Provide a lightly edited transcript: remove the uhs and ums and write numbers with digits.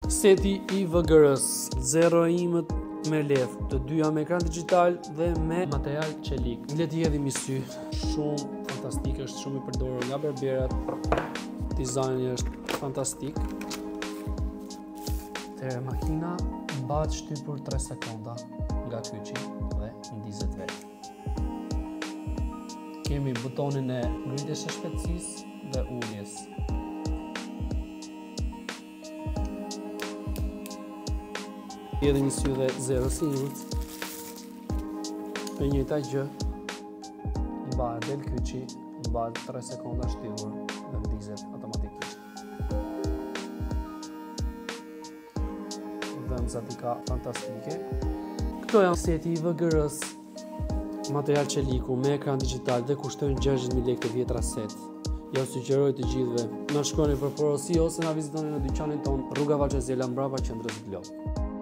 Seti i VGR-s, 0 imët me lef, të dyja me ekran digital dhe me material qelik. Le t'i hedhim i sy, shumë fantastik, është shumë i përdorur nga berberat, dizajni është fantastik. Makina mbahet shtypur 3 sekonda nga kyçi dhe ndizet vetë. Kemi butonin e ngritjes së shpejtësisë dhe uljes. Edhe një sy dhe 0 sinut. E njëjta gjë, mbahet del kyçi, mbahet 3 sekonda shtypur dhe ndizet automatikisht. Zatika fantastike. Këto janë seti i VGR-s, material qeliku me ekran digital dhe kushtojnë 60.000 lekë të vjetra set. Ja u sugjeroj të gjithëve, na shkoni për porosi ose na vizitoni në dyqanin ton, rruga Valxhazela mbrapa qendrës Glob.